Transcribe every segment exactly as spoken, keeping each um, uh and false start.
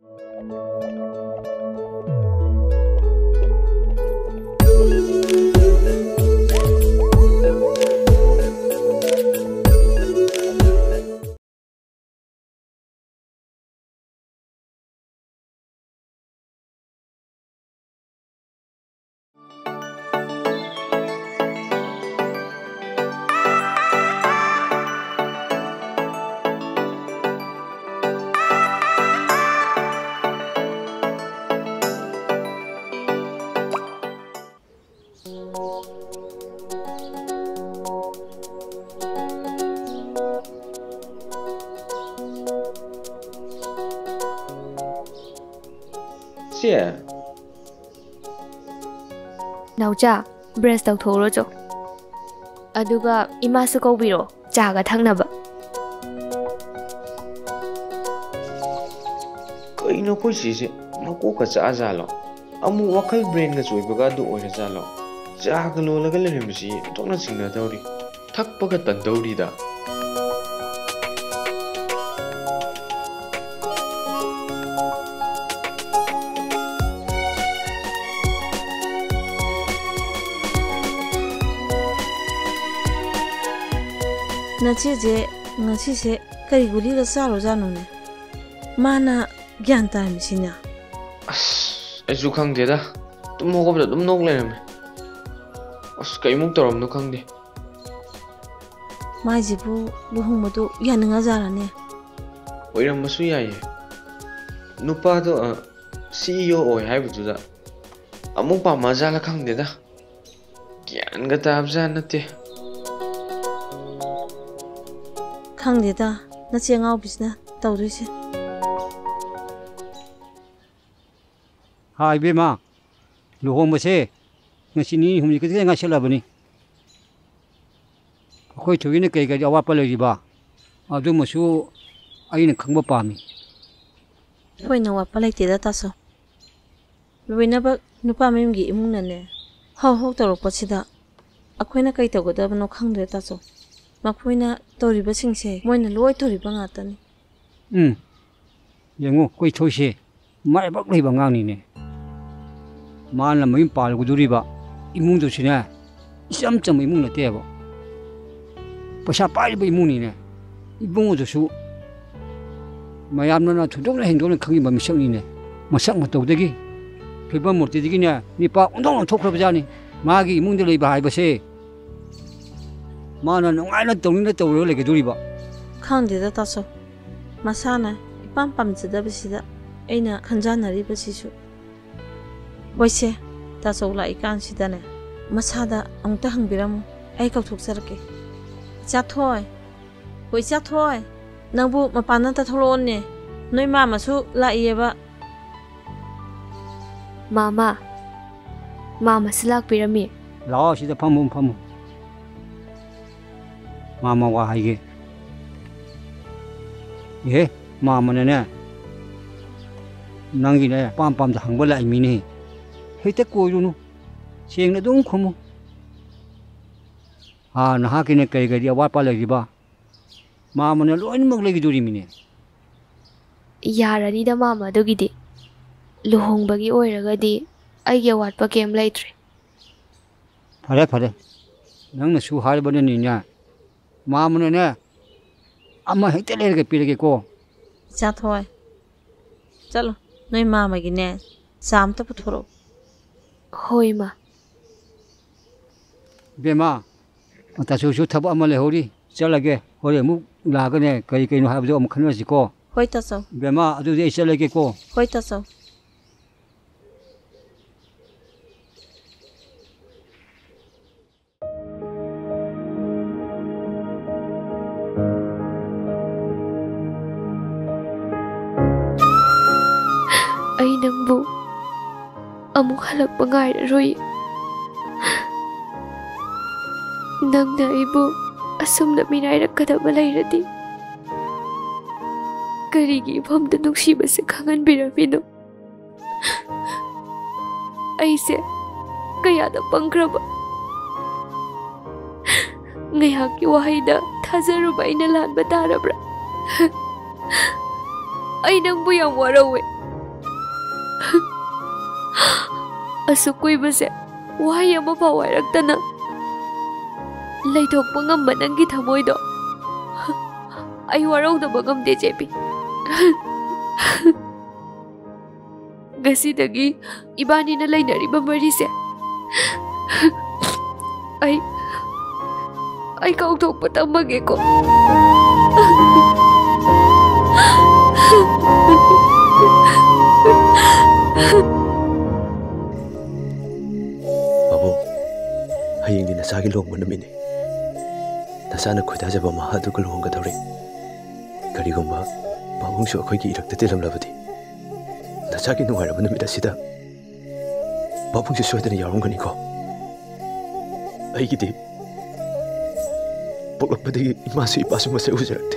Yeah. Nauja, breast of Torojo. Aduga, Imasuko Biro, Jaga Tangnaba. Kaino ko sisi, nakuka sa azalo. Amu wakal brain nga suy bagado o zalo. Jaga lola ka limsi, tok na singna dauri. Tak pagatan dauri da. Nacheje ngachise kari guli ga saro janu ne mana gyan ta mi sinya as azu khang de da tum mo ko da dum nok le me as kai muk torom no khang de mai jibu luhung mo do yan nga jara ne oiram masu yaye nupa do C E O oi hai bu da amuk pa ma jala khang de da gyan ga ta abjan nate Kangdeda, na chengao bisna tawduise. Hai bema, luhong base, ngasini humni kete ngasela bani. Akoi thugine kai kai awa pa lei ba. Adu masu aina khangba pami. Hoi na wa pa lei te da taso. Luina ba nupa memgi imung na ne. Hau hau taro pachida. Akoi na kai tawgoda bano khangde taso. Makuina toriba singse moina loi toriba ngatani um yengo koi thoise mai bak lei bangang ni ne man la mai pal gu duri ba imung do sina isam cham imung na te ba pasha pai ba imung ni ne ibung do su mayam na thudok na hengdo na khangi ba misang ni ne masak ma taw degi pheba murti degi ne ni pa undong thokra ba jani magi imung de lei ba hai ba se Mana nung ay na tawin na tawin lagi duri ba? Kandi da taso. Masana ipam pam zida bisida. Ay na kanjana ri basisu. Waise taso la ikan sida ne. Masada ang tahang biramu. Ay kautuk sarake. Jatoy. Wai jatoy. Nangbu mapana ta tholon ne. Noi mama su la iye ba. Mama. Mama silak birami. Lao sida pamu pamu. Mama wa haige. Ye, mama ne ne. Nangi ne pam pam da hangba lai mi ne. Hete ko yu nu. Sieng na dong khomu. Ha na ha ki ne kai kai wa pa lai ba. Mama ne loin mak lai duri mi ne. Yarani da mama dogidi. Luhong bagi oiragadi aige watpa kem laitre. Phare phare. Nang na su har bane ni nya. Mama ne ama hekte le ke pire ke ko Jatoy. Chalo, noi mama gi ne sam ta puthoro. Hoi ma. Bema ta su su thab ama le hori chalage hore mu la ga ne kai kai no ha bu am khan ji ko Hoi ta so. Bema adu je chalage ko Hoi ta so. Ay nangbu amuk halak pangai roi nang na ibu asum na minay rakadaba layrati karigi pham da nuksiba se khangan biramino ay se kaya da pangkraba ngayaki wahayda thazaruba ina lanba tarabra ay nangbu yang warawe असुक कुइबसे वहाई अमा फाव हाइरक्तना लैथोकपा ngamba nanggi thamoido ai warauda bagam de jepi gasi dagi ibani na lainari ba mari se ai ai kau thok patamage ko babu hayeng ni nasagi longba namini nasana khudajaba mahadu ko longa dawre karigomba babung so khoi ki irakte telam labadi nasagi nu haraba namida sida babung so soidana yarongani ko ai gidi poklapadi imasu ipasu mase ujarakte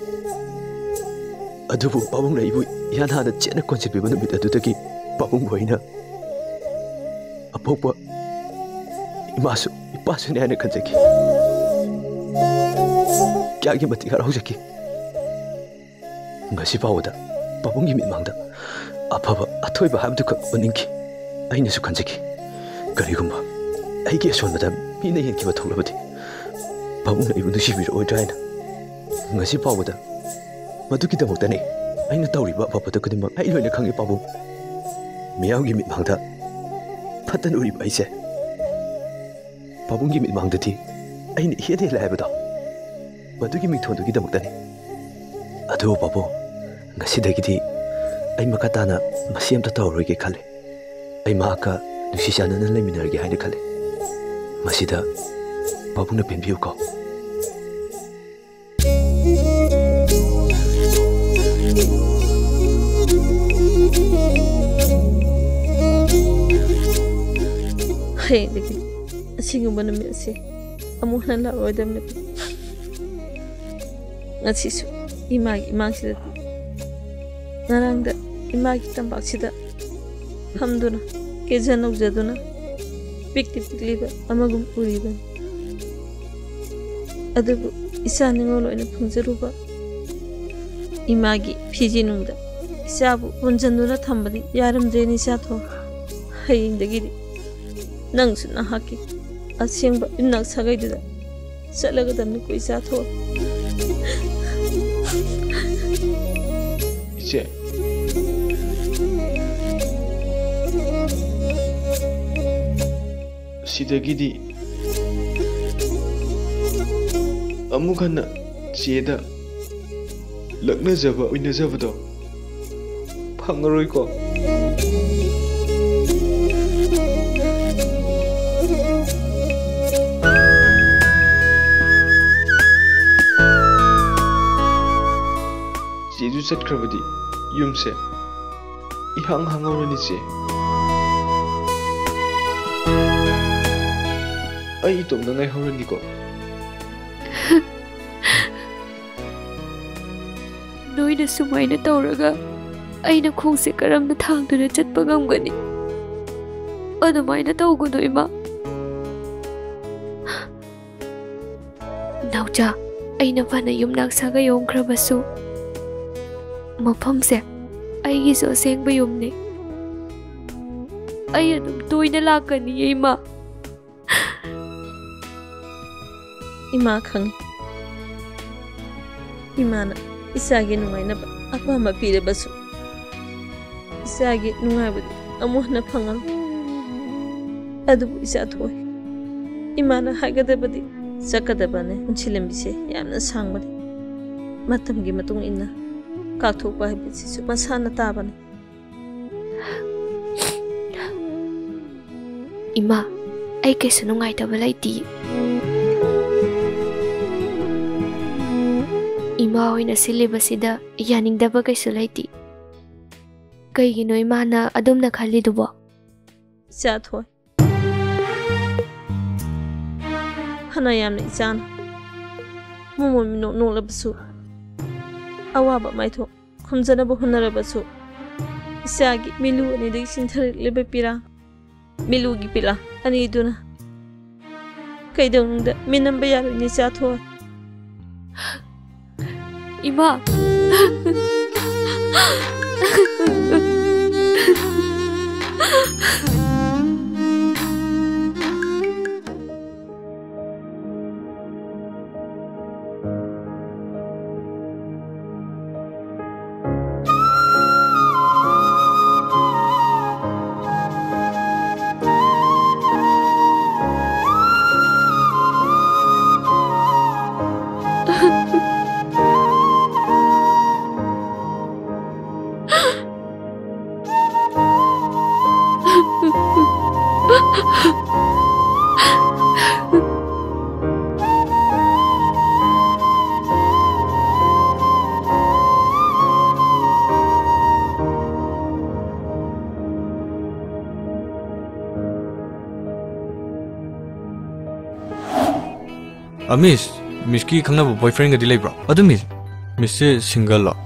adubu babung na ibu yana na chena konsipi bana bida dudagi babung boina apopa imasu ipasu ne ana kanjaki kya gi mati garau jaki ngasi pawda babung gi mitmangda apaba athoi ba habdu ka baninki aina su kanjaki karigumba ai gi son madam mina yen ki ba tholabadi babung na ibu dushi bir oidraina ngasi pawda madu ki damok tane aina tawri ba papa to kudima ai loina khangi babung miyang gi mitmangda phatan uri ba ise babung gi mitmangda thi aina hede la habda madu gi mithon gi damok tane adu babu ngasi dagi di ai makatana masiam ta tawroi ge khale ai ma ka nusi sana na leminar ge haide khale masida babu na pembiu ko hey dagi asingu mana mesi amu na la odam ne ngasi su imag imag sida narangda imag tambak sida hamduna ke janok jaduna pikti pikliba amagum puriba adubu isani ngolo ina phungjaruba imagi phijinungda isabu bunjanduna thambadi yaram jeni satho hayindagi nang suna haki asingba inak sagaiduda salaga damni koi satho iche sidagidi amukana cheda lakna jaba oina jabado phangaroi ko jeju chatkrabadi yumse ihang hangorani che ai tom na ngai horani ko noina sumaina tawraga aina khongse karamna thangduna chatpa ngamgani adumaina tawguno ima nauja aina fana yumnak saga yomkhrabasu mafamse aigi so sengba yumne ai adum toina lakani ima ima khang imana isagi nungaina ba apa ma pire basu isagi nungai budi amu na phangal adu isa thoi imana hagada budi sakada bane unchilim bise yamna sangbadi matam gi matung inna ka thok ba bisi su masana ta bane ima ai kesu nungai ta balai ti ima hoina silibasida yaningdaba kaisu laiti kaigino imana adumna khalidubo isa thoi hana yamna isana mumo mino no labasu awaba maitho khumjana bo hunara basu isagi milu ani de sinthar lebe pira milu gi pila ani duna kaidong da minamba yaru ni sa tho ima Miss, Miss ki khangna boyfriend ga delay bro. Adu Miss, Miss se single lo.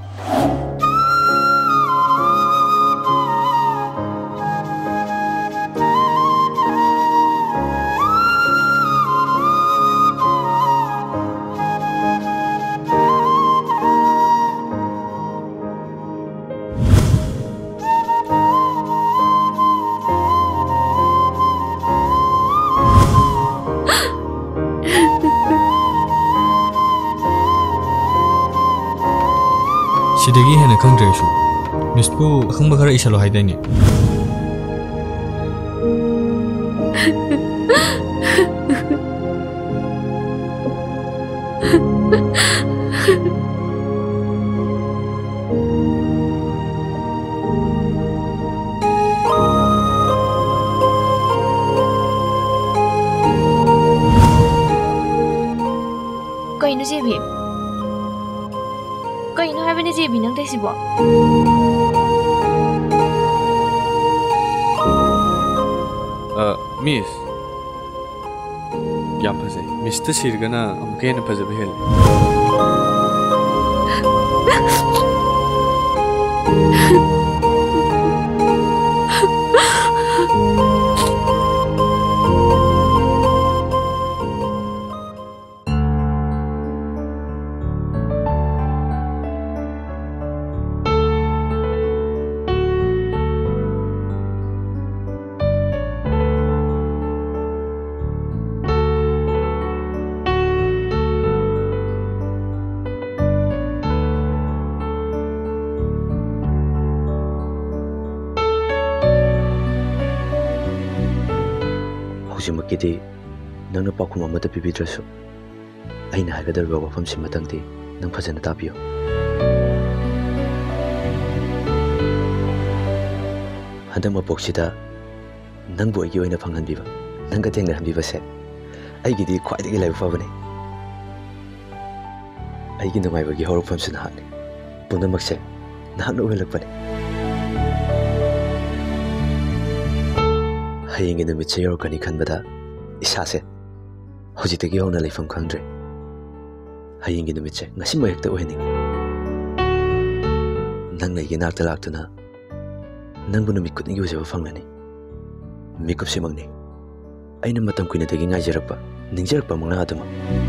Sidagi hena khangdre shu. Miss pu khangba khara isalo haidani. Koi nu jebi. Koi nu hai bani jebi nang taisi bo. Uh, Miss. Yam phase. Mister Sirgana amke na phase behel. Hujimaki nang na pakum amata pibidrasu aina haigadar wa wafam simatangdi nang fajana tabiyo hadang mapoksida nang bo igi oina phanghanbiba nang ga tengna hanbiba se aigi di khwaidagi laibu fabane aigi namai bagi horofam sina hani punamak se nahakna uhelakpane hayingi numit se yorokani khanbada isase hojitagi hona leifam khangdre hayingi numit se ngasi mo hekta oheningi nang na yenakta laktuna nang bu numit kutningi ujaba fanglani mikup simangni aina matam kuina dagi ngaijarakpa ningjarakpa mangla aduma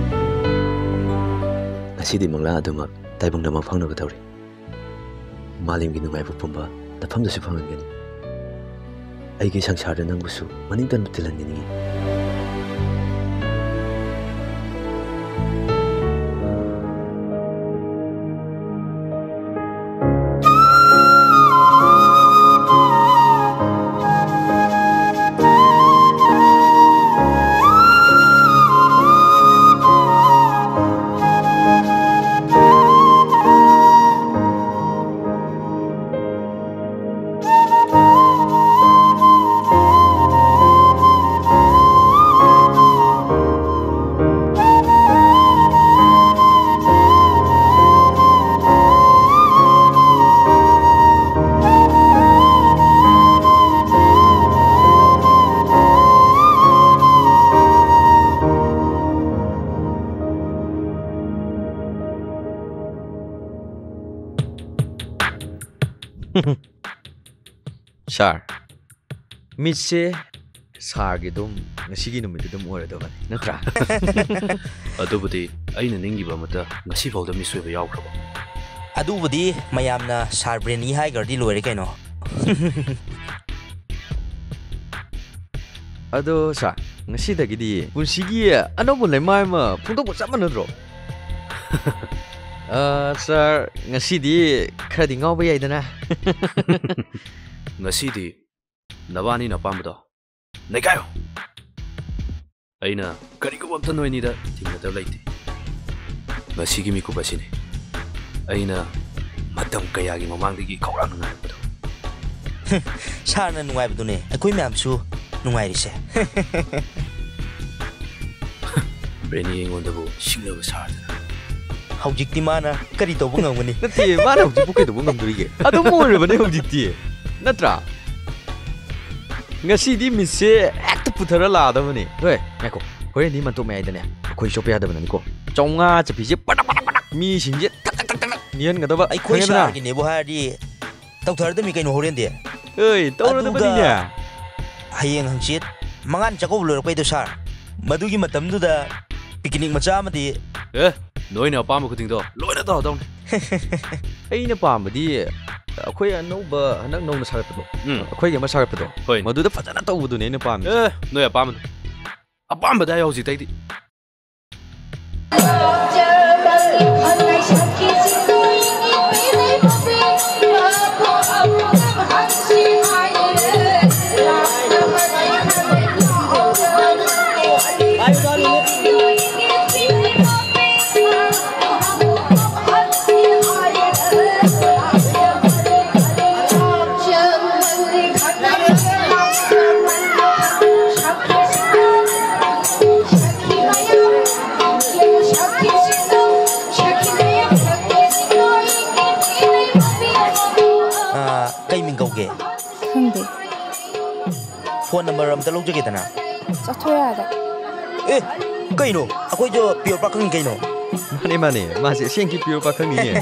ngasidi mangla aduma taibang nama phangnaga tawri malimgi nungaiba pumba nafamdasu phangangani aigi sangsarda nangbusu maningtan tilanini Sar, Mitse, Sargidum, Nasigi numidum or the Natra. Adubudi, aina ningi bamata, Nasivo the Miss with Yakro. Adubudi, Mayamna, Sarbreni Higer di Luricano. Ado, Sar, Nasida Gidi, Bunsigia, a noble Lemaima, Pundo Samanadro. Uh, sir, Nasidi, cutting over Yadana. Nasidi, Navani Napamada. Nagayo Aina, Karigo of the Noinida, Tinata Lady. Nasigi Mikubasini. Aina, Madam Kayagi Mamangigi Koran. Sarnan Wabdune, a queen mamsu, nungairise. Brenny aingondabu singnaba sardana. Haujikti mana kari tawba ngamgani. Nati mana hujik bu kai tawba ngamdurige. Adum moirabane hujikti. Natra. Ngasi di mise ekta puthara ladabani. Hoi, ngako. Hore ni mantok mai aidane. Khoi shope yadabani ko. Chonga chapije padak padak padak. Mi sinje tak tak tak tak. Nian gadaba. Ai khoi sar gi nebu hari. Tawthar da mi kaino horen de. Oi, tawradabani nya. Hayeng hangchit mangan chako lor pai do sar. Madugi matam du da picnic macha amadi. Eh, noina apam ko tingdo. Loina do dong. Aina pamadi akhoi anouba hanak nongna sarapado. Akhoi ge ma sarapado. Maduda fajana tawbudu ne ne pam. Eh, noi apam. Apam bada ya hojik taidi. Phone number am talog jage tana. Sathoya da. Eh, kaino? Akoi jo pure pakang kaino. Mane mane, masih siangki pure pakang ni ne.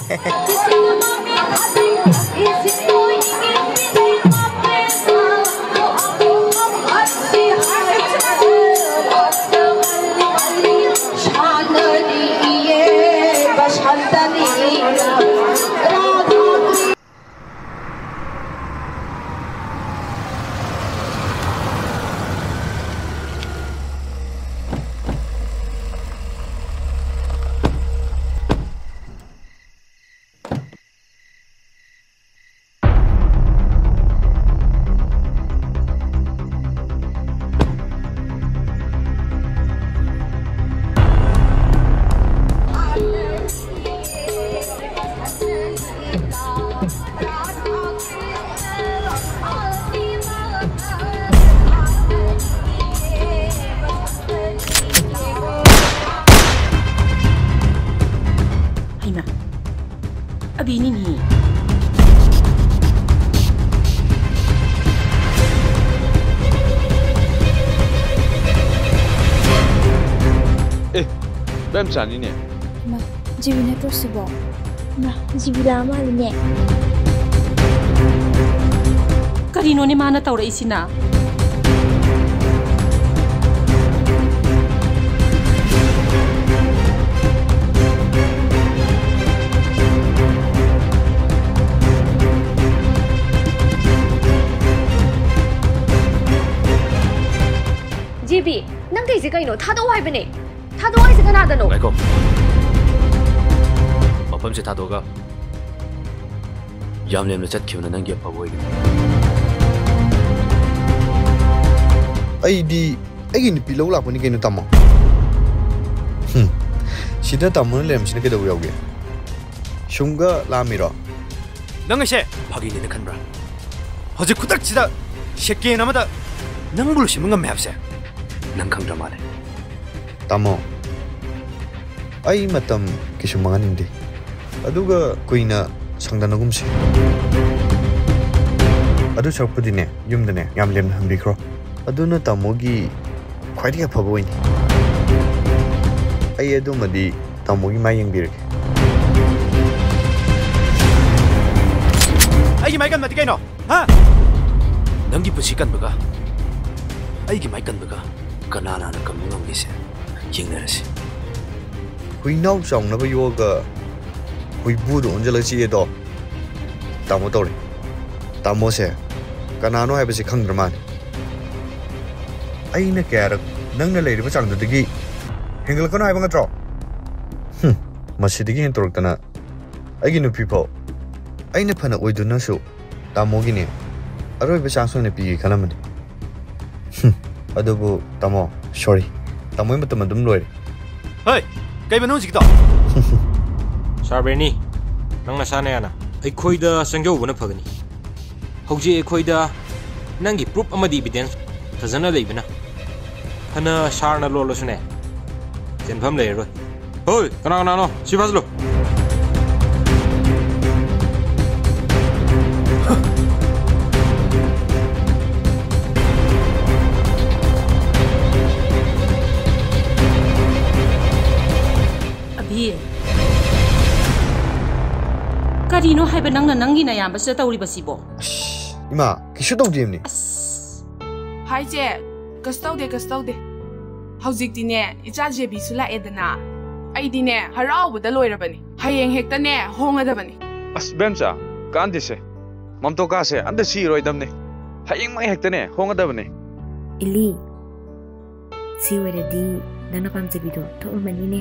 Bem cani ne. Ma, jibi ne possible. Ma, jibi lama ne. Karino ni mana tahu isi na? Jibi, nang kaisi kaino? Thado hai bene. Thado hai se kana dano? Baiko. Mapam se thado ga. Yam lem na chat khiu na nang ge pawoi. Ai di ai ni pilau la pani kaino tamma. Hm. Sida tamma lem sine ke daw yauge. Shunga la mira. Nang se phagi ni khan bra. Hoje kudak chida shekke namada nang bul shimunga mapse. Nang khang dramale. Tamo. Ai matam kisumangan indi. Aduga kuina sangdanagumsi. Adu sarpudine yumdane yam lem hambikro. Aduna tamogi khwaidi aphaboin. Ai adu madi tamogi mayeng birke. Ai mai kan mati kaino. Ha? Nangi pusikan baga. Ai gi mai kan baga. Kanana na kamungam gise. Jingnarasi. Hui nau song na ba yoga. Hui budu onjala chi edo. Tamo tori. Tamo se. Kanano hai basi khangdraman. Ai na kaya nang na leiri ba chang dagi. Hengel kono hai ba ngatro. Hm. Masidigi hen torok tana. Ai gi no people. Ai na phana oidu na su. Tamo gi ne. Aroi ba chang so ne pi khalamani. Hm. Adubu tamo sorry. Tamo im tam dum loi. Hey, kai banu jik to. Sarbreni. Nang na sana yana. Ai khoida sangjau bana phagani. Hauji ai khoida nangi proof amadi evidence ꯐꯖꯅ ꯂꯩꯕꯅ ꯐꯅ ꯁꯥꯔꯅ ꯂꯣꯜꯂꯁꯨꯅꯦ ꯆꯦꯟꯐꯝ ꯂꯩꯔꯔꯣꯏ ꯍꯣꯏ ꯀꯅꯥ ꯀꯅꯥꯅꯣ ꯁꯤ ꯐꯥꯖꯜꯂꯣ ꯀꯔꯤꯅꯣ ꯍꯥꯏꯕ ꯅꯪꯅ ꯅꯪꯒꯤ ꯅꯌꯥꯝꯕꯁꯤꯗ ꯇꯧꯔꯤꯕꯁꯤꯕꯣ 이마 기슈 동지엠니 하이제 그스터데 그스터데 ꯍꯧꯖꯤꯛꯇꯤꯅꯦ ꯏꯆꯥ ꯖꯦꯕꯤꯁꯨ ꯂꯥꯛꯑꯦꯗꯅ ꯑꯩꯗꯤꯅꯦ ꯍꯔꯥꯎꯕꯗ ꯂꯣꯏꯔꯕꯅꯤ ꯍꯌꯦꯡ ꯍꯦꯛꯇꯅꯦ ꯍꯣꯡꯒꯗꯕꯅꯤ ꯑꯁ ꯕꯦꯝꯆꯥ ꯀꯥꯟꯗꯤꯁꯦ ꯃꯝꯇꯣꯀꯥꯁꯦ ꯑꯝꯇ ꯁꯤꯔꯣꯏꯗꯕꯅꯤ ꯍꯌꯦꯡꯃꯛ ꯍꯦꯛꯇꯅꯦ ꯍꯣꯡꯒꯗꯕꯅꯤ 이리 시월에디 나나 밤제비도 토음만이네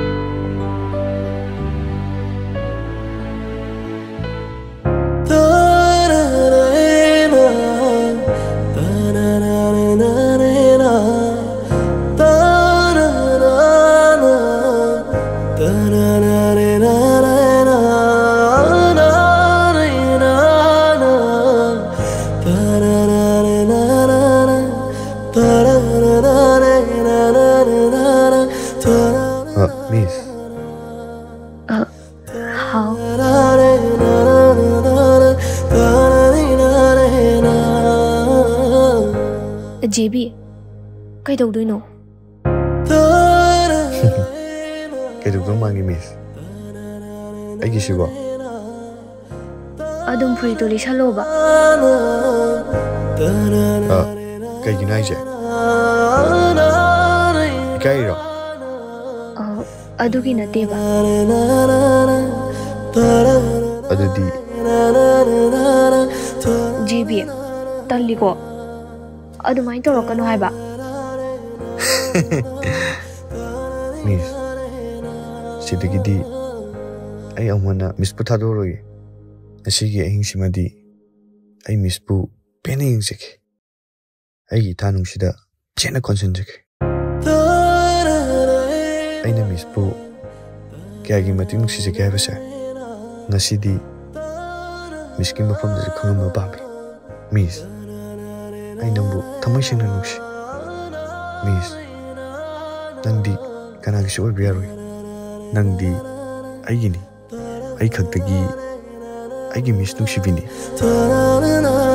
Miss. Uh, how? J B, cái đầu đuôi nổ. Cái đầu mang đi Miss. Anh gì vậy? Adum free to lisha loba. À, cái gì này chứ? Cái gì rồi? ꯑꯗꯨꯒꯤ ꯅꯠꯇꯦꯕ ꯑꯗꯨꯗꯤ ꯖꯤꯕꯤ ꯇꯜꯂꯤꯀꯣ ꯑꯗꯨꯃꯥꯏꯅ ꯇꯧꯔꯛꯀꯅꯨ ꯍꯥꯏꯕ ꯃꯤꯁ ꯁꯤꯗꯒꯤꯗꯤ ꯑꯩ ꯑꯃꯨꯛ ꯃꯤꯁꯄꯨ ꯊꯥꯗꯣꯛꯑꯔꯣꯏꯒꯦ ꯉꯁꯤꯒꯤ ꯑꯍꯤꯡꯁꯤꯃꯗꯤ ꯑꯩ ꯃꯤꯁꯄꯨ ꯄꯦꯟꯅ ꯌꯦꯡꯖꯒꯦ ꯑꯩꯒꯤ ꯏꯊꯥꯅꯨꯡꯁꯤꯗ ꯆꯦꯠꯅ ꯀꯣꯟꯁꯤꯟꯖꯒꯦ ꯑꯩꯅ ꯃꯤꯁꯄꯨ ꯀꯌꯥꯒꯤ ꯃꯇꯤꯛ ꯅꯨꯡꯁꯤꯖꯒꯦ ꯍꯥꯏꯕꯁꯦ ꯉꯁꯤꯗꯤ ꯃꯤꯁꯀꯤ ꯃꯐꯝꯗꯁꯨ ꯈꯪꯍꯟꯕ ꯄꯥꯝꯃꯤ ꯃꯤꯁ ꯑꯩ ꯅꯪꯕꯨ ꯊꯃꯣꯏ ꯁꯦꯡꯅ ꯅꯨꯡꯁꯤ ꯃꯤꯁ ꯅꯪꯗꯤ ꯀꯅꯥꯒꯤꯁꯨ ꯑꯣꯏꯕ ꯌꯥꯔꯣꯏ ꯅꯪꯗꯤ ꯑꯩꯒꯤꯅꯤ ꯑꯩ ꯈꯛꯇꯒꯤ ꯑꯩꯒꯤ ꯃꯤꯁ ꯅꯨꯡꯁꯤꯕꯤꯅꯤ